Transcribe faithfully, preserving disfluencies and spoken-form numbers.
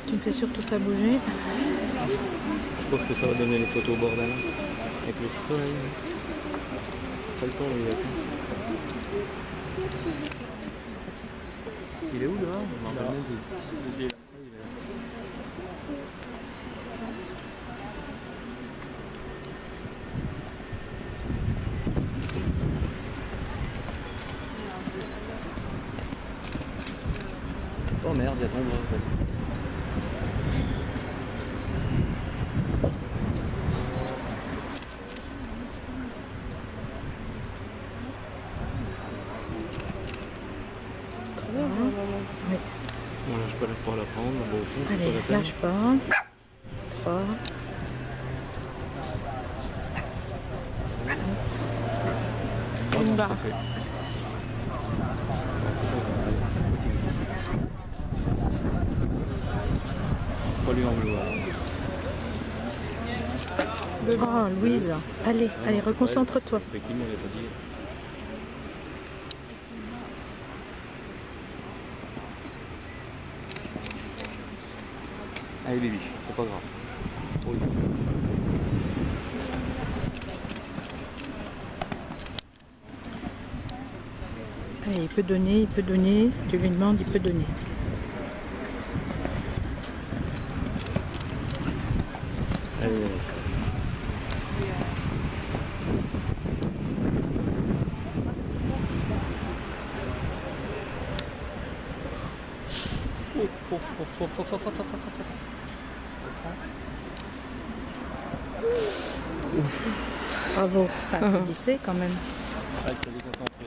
Tu ne fais surtout pas bouger. Je pense que ça va donner les photos au bordel. Avec le soleil. Pas le temps, lui, attends. Il est où dehors? Non, là. Il est là. Oh merde, il y a ton bras. Oui. On lâche pas la pour la prendre. Bon, au fond, c'est Allez, pas la peine. lâche pas. trois. Oh, Une non, barre. ça fait. Ouais, c'est bon, allez, continue. Faut pas lui en vouloir. Oh, Louise. Allez, Ah, allez, non, c'est reconcentre-toi. pas elle. Effectivement, il a pas dit. Allez, Bibi, c'est pas grave. Oui. Allez, il peut donner, il peut donner. Tu lui demandes, il peut donner. Allez, allez. Oh, oh, oh, oh, oh, oh, oh, oh, oh. Bravo. Enfin, tu dis c'est quand même. Ah, ça déconcentre.